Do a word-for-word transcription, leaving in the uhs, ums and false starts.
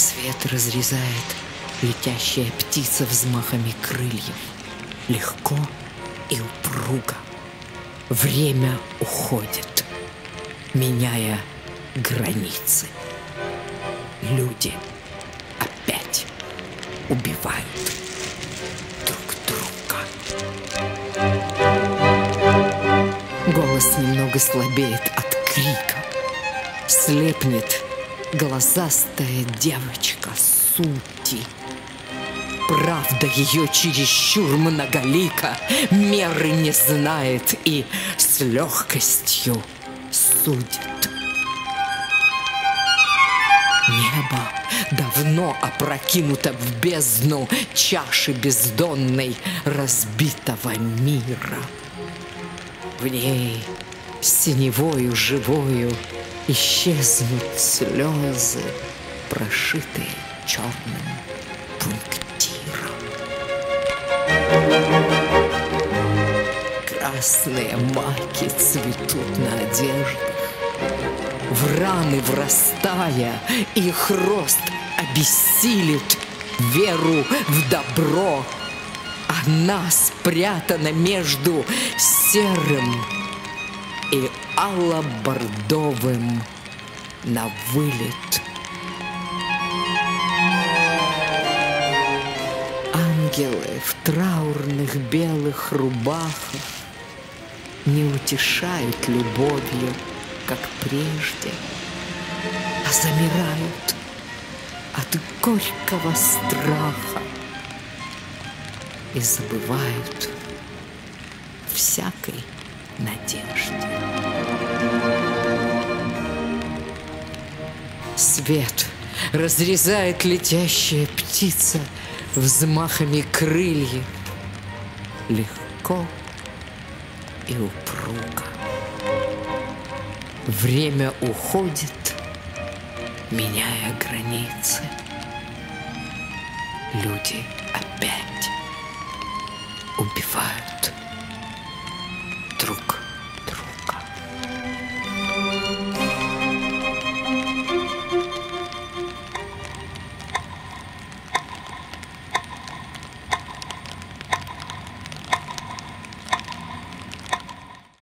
Свет разрезает летящая птица взмахами крыльев. Легко и упруго. Время уходит, меняя границы. Люди опять убивают друг друга. Голос немного слабеет от крика. Слепнет глазастая девочка сути. Правда ее чересчур многолика, меры не знает и с легкостью судит. Небо давно опрокинуто в бездну чаши бездонной разбитого мира. В ней синевою живою исчезнут слезы, прошитые черным пунктиром. Красные маки цветут на одеждах, в раны врастая, их рост обессилит веру в добро. Она спрятана между серым и алло-бордовым на вылет. Ангелы в траурных белых рубахах не утешают любовью, как прежде, а замирают от горького страха и забывают всякой надежде. Свет разрезает летящая птица взмахами крыльев. Легко и упруго. Время уходит, меняя границы. Люди опять убивают